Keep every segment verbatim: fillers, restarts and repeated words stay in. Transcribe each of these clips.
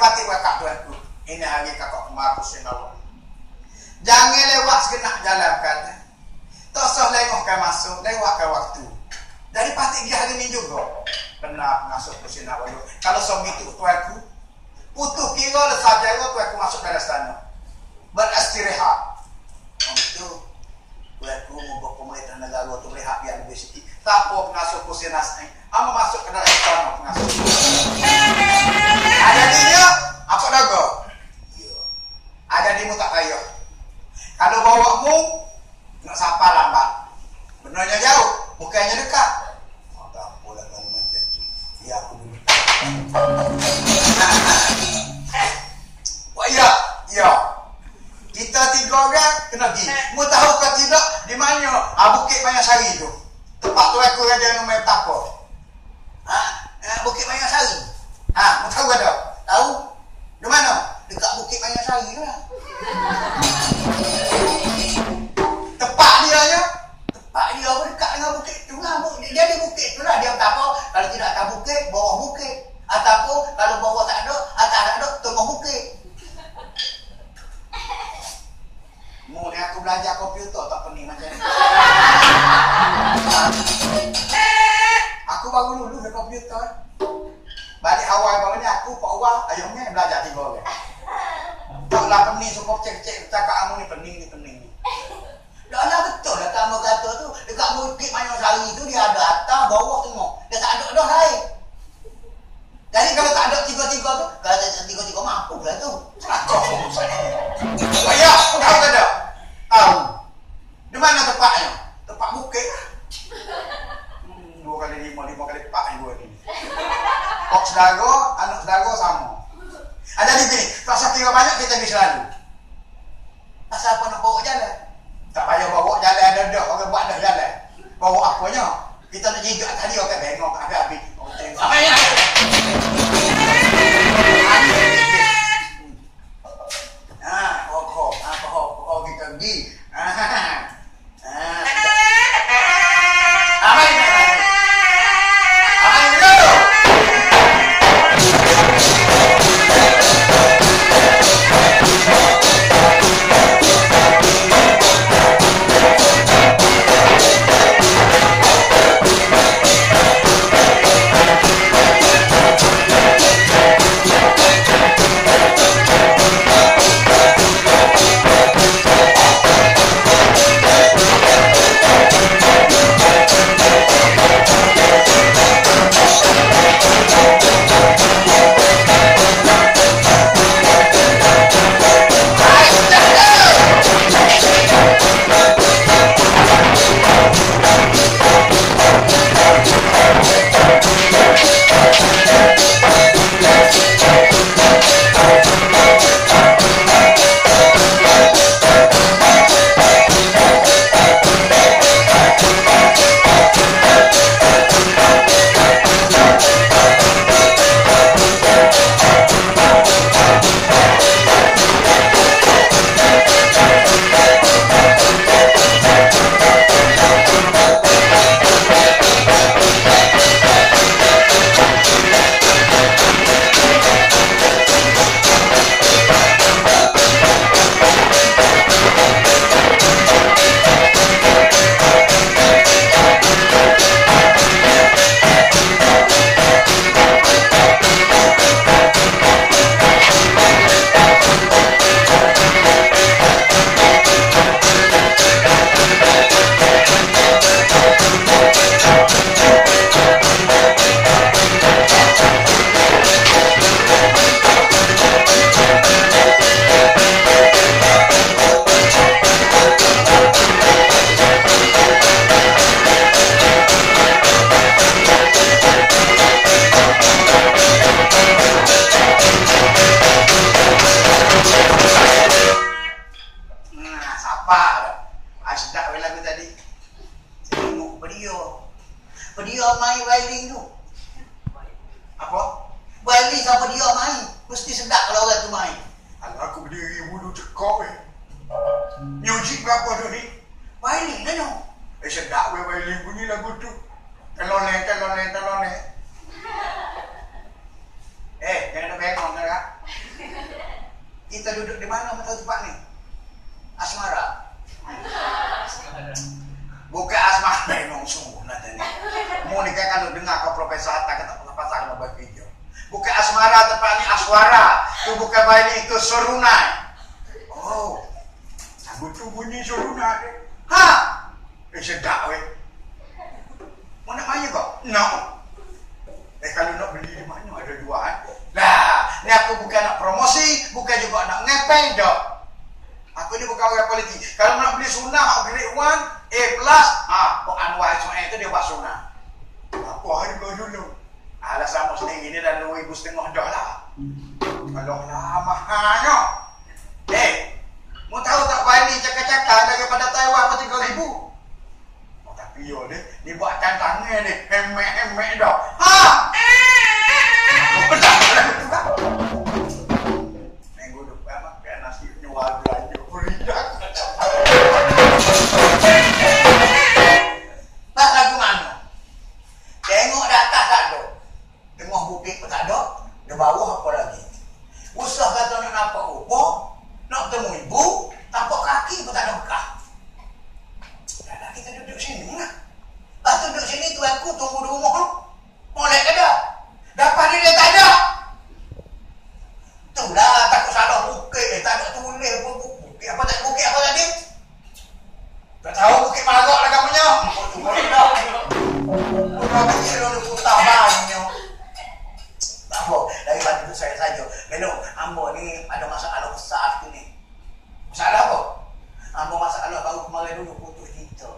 pati wakak tuanku. Ini hari kakak kemaru sinawak. Jangan lewat segenap jalan kan. Tak usah lengokkan masuk, lewatkan waktu. Dari pati dia hari ini juga. Benar masuk ke sinawak. Kalau suami itu tuanku, putus kira saja tuanku masuk dari sana. Beristirahat. Oh itu, tuanku membuat pemerintah negara itu melihat biar lebih sikit. Tak apa pengasuh kursi nasi. Ama masuk ke dalam istana pengasuh. Ada dia, apa dago? Ya. Ada dimu tak payah. Kalau bawa mu, nak sapa lambat. Benarnya jauh, bukannya dekat. Oh, tak boleh kalau macam tu. Ya aku dulu. Wah ya, ya. Kita tiga orang kena pergi. Mu tahu ke tidak di mana? Ah, Bukit Mayasari tu. Tempat tu aku ada nama betapa. Ha? Eh, Bukit Mayasari. Ha, mu tahu ke tak? Tahu? Di mana? Dekat Bukit Mayasari tu lah. Tempat dia ya. Tempat dia apa dekat dengan bukit tu lah. Dia ada bukit tu lah. Dia betapa kalau tidak atas bukit, bawah bukit. Ataupun kalau bawah tak ada, atas tak ada, tengah bukit. Mu ni aku belajar komputer tak pening macam ni. Aku baru lulus dari komputer. Balik awal baru ni aku Pak Wah ayahnya belajar tiga orang. Taklah pening suka cek-cek cakap kamu ni pening ni pening ni. Dah lah betul lah kamu kata tu dekat Bukit Mayasari tu dia ada atas bawah tengok. Dia tak ada dah lain. Jadi kalau tak ada tiga-tiga tu, kalau tak tiga-tiga mampu lah tu. Cakap semua saya. Ayah, tahu tak ada? Tahu. Di mana tempatnya? Tempat bukit lah. Hmm, dua kali lima, lima kali empat ni dua ni. Kok saudara, anak saudara sama. Ada di sini, tak usah kira banyak kita pergi selalu. Asal apa nak bawa jalan? Tak payah bawa jalan ada dah, orang buat dah jalan. Bawa apanya? Kita nak jijak tadi orang bengok habis-habis. Apa ya? Ah, pokok, ah pokok, pokok kita pergi. Ah, ah. Apa ini? Apa ini dulu? Mesti sedap kalau orang tu main. Alah aku berdiri wudhu cekok eh. Music berapa tu ni? Violin dah no. Eh sedap weh violin bunyi lagu tu. Telone, telone, telone. Eh, jangan bengong kan? tu bukan violin, itu serunai. Oh, lagu tu bunyi serunai. Ha? Eh, sedap weh. Mau nak main kau? No. Eh, kalau nak beli di mana ada jual. Nah, ni aku bukan nak promosi, bukan juga nak ngepeng dah. Aku ni bukan orang politik. Kalau nak beli sunnah, grade one, A plus, ah, Pak Anwar Ismail tu dia buat sunnah. Apa harga dulu? Alah sama sendiri ni dah dua ribu setengah dah lah. Kalau lah mahalnya. Eh, mau tahu tak Bali cakap-cakap daripada Taiwan pun tiga ribu. Oh, tapi yo ni, ni buat tantangan ni, hemek-hemek dah. Ha! Betul, betul. Minggu depan makan nasi nyual belanja beridak. Tak lagu mana? Tengok di atas tak ada. Tengok bukit pun tak ada. Di bawah apa lagi? Usah kata nak nampak rupa, nak temu ibu, tapak kaki pun tak ada bekah. Dah kita duduk sini lah. Lepas tu duduk sini tu aku tunggu di rumah. Molek ke dah? Dapat ni dia tak ada. Itulah takut salah bukit. Eh, tak ada tulis pun bukit. Apa tak bukit apa tadi? Tak tahu bukit marak lah kamunya. Oh, tu boleh dah. Orang bukit dulu putah banyak. Tak apa. Daripada itu saya saja. Belum. Ambo ni ada masalah besar tu ni. Masalah apa? Ambo masalah baru kemarin dulu putus cinta.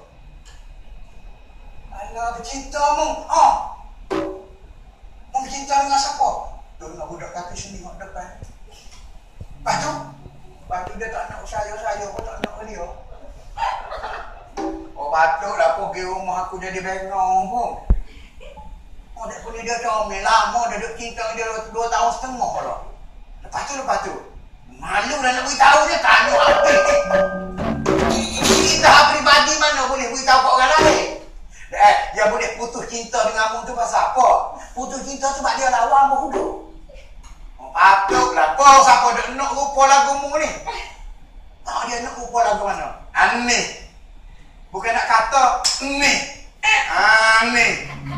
Alah, bercinta mu. Oh. Mu bercinta dengan siapa? Tu dengan budak kaki sini kat depan. Lepas tu? Lepas tu dia tak nak saya-saya pun tak nak dia. Oh, patutlah pergi rumah aku jadi bengong pun. Oh, dia punya dia comel lama dia duduk cinta dia dua tahun setengah lah. Lepas tu, lepas tu. Malu dah nak beritahu dia, tanya apa. Kita pribadi mana boleh beritahu kat orang lain? Eh, dia boleh putus cinta dengan mu tu pasal apa? Putus cinta sebab dia lawan mu dulu. Oh, patutlah. Kau siapa dia nak rupa lagu mu ni? Tak, dia nak rupa lagu mana? Aneh. Bukan nak kata, ni. Aneh.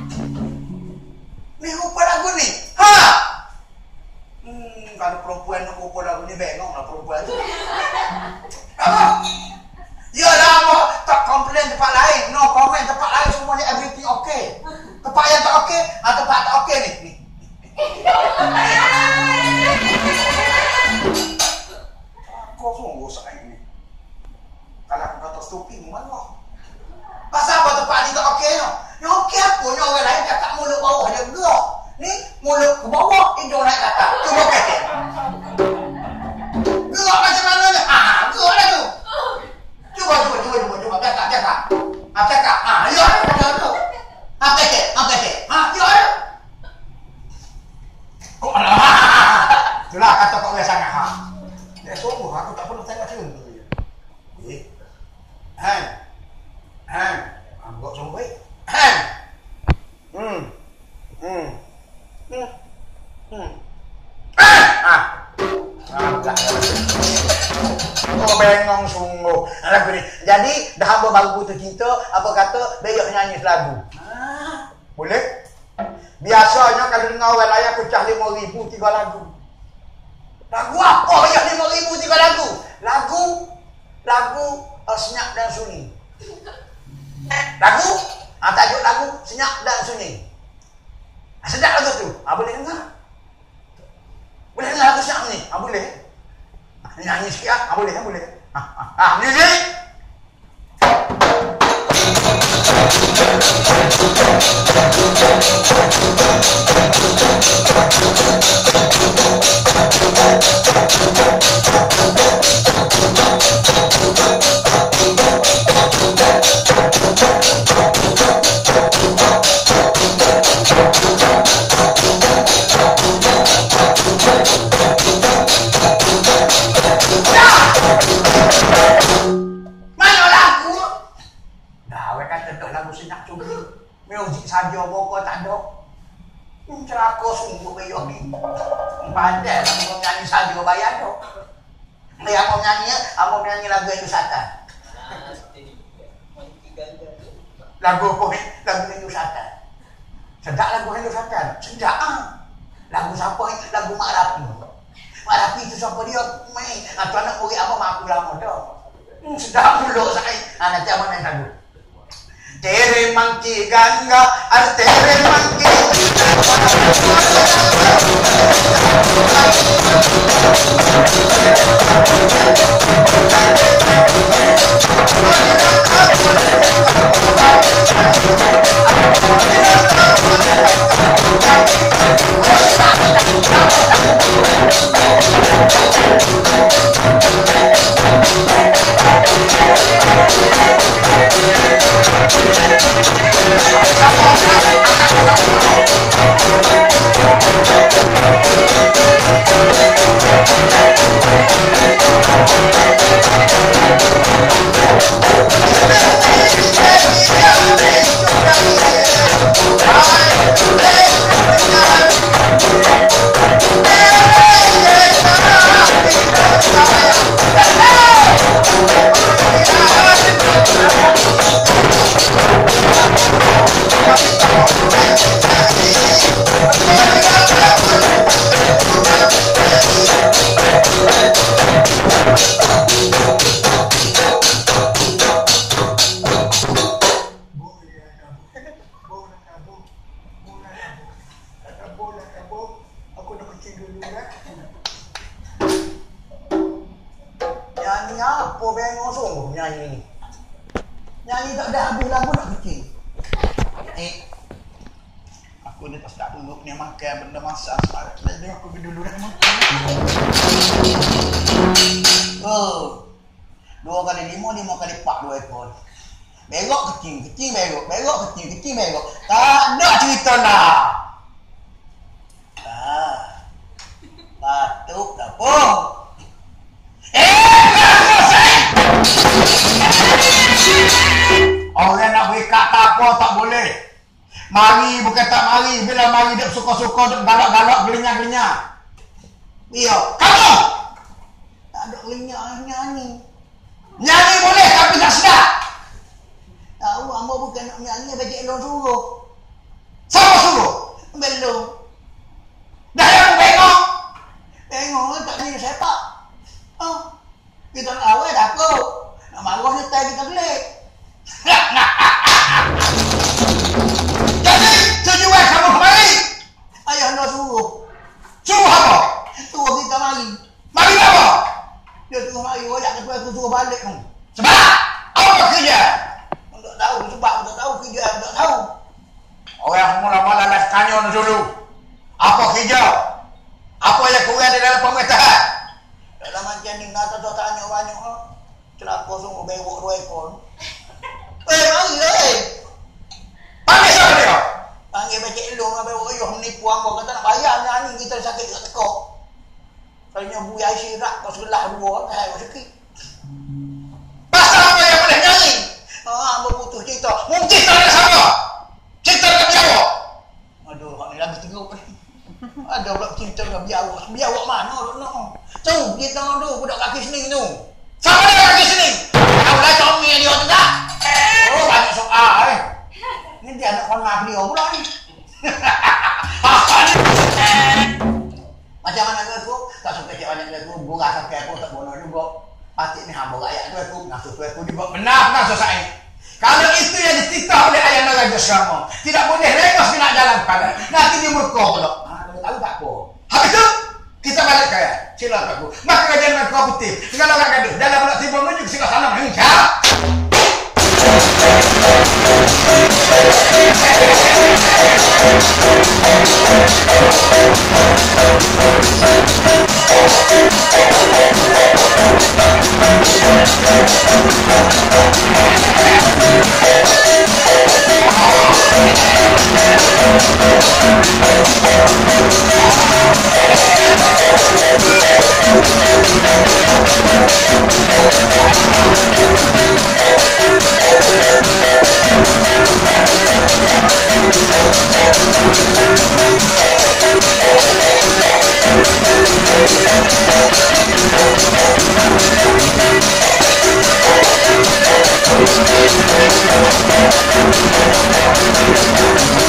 Ni rupa lagu ni. Ha! Hmm, kalau perempuan nak rupa lagu ni, bengong lah perempuan tu. Apa? Ya lah, tak komplain tempat lain. No comment tempat lain, semuanya everything okay. Tempat yang tak okay, ah, tempat tak okay ni. ni. Kau sungguh saya ni. Kalau aku kata stupid, malah. Pasal apa tempat ni tak okay no? Yang okay apa? Yang orang lain cakap mulut bawah dia gerak. Ni mulut ke bawah, hidung naik ke atas. Cuba kata. Gerak macam mana ni? Ah, gerak lah tu. Cuba, cuba, cuba, cuba, cuba. Cakap, cakap. Ah, cakap. Ah, ya, ya, tu. Ah, kata, ah, kata. Ah, ya, ya. Oh, alah. Itulah kata kau biasa sangat. Ha. Dia sungguh, aku tak perlu tengok macam tu. Eh. Han. Han. Anggap sungguh baik. Han. Hmm. Hmm. Hmm. Hmm. Ah. Ah. Ah, tak. Oh, bengong sungguh. Lagu ni. Jadi, dah hamba baru putus cinta, apa kata, beyok nyanyi lagu. Ah. Boleh? Biasanya kalau dengar orang lain pecah lima ribu tiga lagu. Lagu apa yang lima ribu tiga lagu? Lagu, lagu uh, senyap dan sunyi. Lagu, ah, tajuk lagu senyap dan sunyi. Ah, sedap lagu tu. Ah, boleh dengar? Boleh dengar lagu senyap ni? Ah, boleh. Ah, nyanyi sikit ah, ah boleh, ah, boleh. Ah, ah, ah, music. Muzik saja pokok tak ada. Hmm, celaka sungguh bayar ni. Pandai lah mau nyanyi saja bayar tu. Yang mau nyanyi, mau nyanyi lagu Hindu Satan. Lagu apa ni? Lagu Hindu Satan. Sedap lagu Hindu Satan. Sedap ah. Lagu siapa ni? Lagu Mak Rapi. Tapi itu siapa dia? Main. Atau anak kulit apa mampu lama dah. Hmm, sedap mulut saya. Ha, nanti abang main lagu. Tere mangki ganga, ar tere mangki. Nyanyi apa bengong sungguh nyanyi ni. Nyanyi tak ada habis lagu nak kecil. Eh, aku ni tak sedap duduk ni makan benda masak. Jadi aku pergi dulu dah makan. Oh, dua kali lima, lima kali empat, dua ekor. Berok kecil, kecil berok, berok kecil, kecil berok. Tak ada cerita lah. Ah, batuk dapur. Orang nak beri kata apa tak boleh. Mari bukan tak mari. Bila mari dia suka-suka, dia galak-galak, gelinyah-gelinyah. Iya, kamu! Tak ada gelinyah nyanyi. Nyanyi boleh tapi tak sedap. Tahu, hamba bukan nak nyanyi, baca elok suruh. Siapa suruh? Belum. Dah yang aku bengok. Bengok tak boleh sepak. Oh, kita nak awal dah apa? Nak marah nyetai kita gelik. Jadi, tujuan kamu kemari? Ayah anda suruh. Suruh apa? Suruh kita mari. Mari apa? Dia suruh mari, wajak ketua aku suruh balik. Sebab? Apa kerja? Tak tahu, sebab tak tahu kerja, tak tahu. Orang mula-mula lah tanya dulu. Apa kerja? Apa yang kurang di dalam pemerintahan? Dalam macam ni, nak tak tanya banyak. Celaka sungguh berok dua ekor. Eh, mari lah eh. Panggil siapa dia? Panggil baca elong lah berok ayuh menipu hamba. Kata nak bayar nyanyi kita sakit kat tekok. Kalinya buaya syirak kau sebelah dua, tak ada sakit. Pasal apa yang boleh nyanyi? Ah, hamba putus cerita. Mungkin cerita dengan siapa? Cerita dengan biawak. Aduh, hak ni lagi teruk ni. Ada pula cerita dengan biawak. Biawak mana tu? Tu, kita tu, budak kaki sening tu. Siapa dia kaki sening? Tahu lah comel dia tu tak? Oh, banyak soal eh. Ni dia anak konmak dia pula ni. Apa ni? Macam mana aku? Tak suka cik banyak aku. Burah sampai aku tak bono juga. Pasti ni hamba rakyat tu aku. Ngasuh tu aku juga. Benar, benar selesai. Kalau itu yang dititah oleh ayah Naga Syama, tidak boleh rekos dia nak jalan pada. Nanti dia murka pula. Ha, dia tahu tak apa. Habis tu, kita balik kaya. Silakan aku. Maka kajian dengan kau putih. Segala orang gaduh. Dalam pula tiba menunjuk sila salam. Hingga.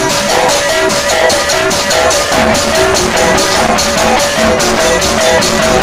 We'll be right back.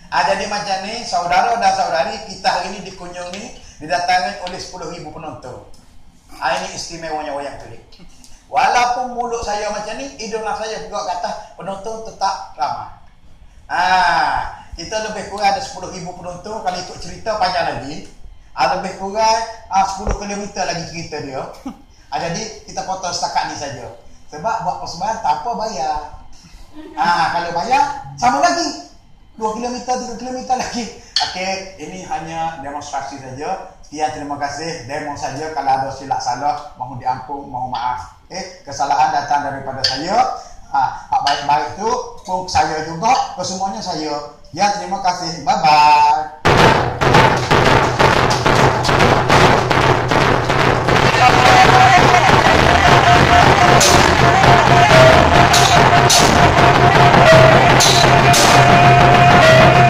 Ah, jadi macam ni, saudara dan saudari, kita hari ini dikunjungi, didatangi oleh sepuluh ribu penonton. Ah, ini istimewanya wayang kulit. Walaupun mulut saya macam ni, hidung saya juga kata penonton tetap ramai. Ah, kita lebih kurang ada sepuluh ribu penonton. Kalau ikut cerita panjang lagi, ah, lebih kurang ah, sepuluh kilometer lagi cerita dia. Ah, jadi kita potong setakat ni saja. Sebab buat persembahan tak apa bayar. Ah, kalau bayar sama lagi. dua kilometer, tiga kilometer lagi. Okey, ini hanya demonstrasi saja. Sekian, terima kasih. Demo saja. Kalau ada silap salah, mohon diampun, mohon maaf. Okey, kesalahan datang daripada saya. Ha, Pak baik-baik tu pun saya juga. Kesemuanya saya. Ya, terima kasih. Bye-bye.